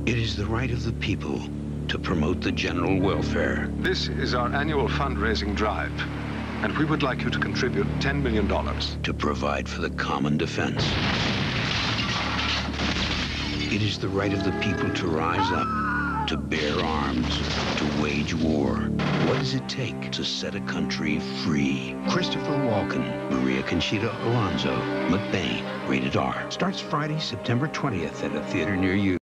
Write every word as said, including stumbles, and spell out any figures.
It is the right of the people to promote the general welfare. This is our annual fundraising drive, and we would like you to contribute ten million dollars. To provide for the common defense. It is the right of the people to rise up, to bear arms, to wage war. What does it take to set a country free? Christopher Walken, Maria Conchita Alonso, McBain, rated R. Starts Friday, September twentieth at a theater near you.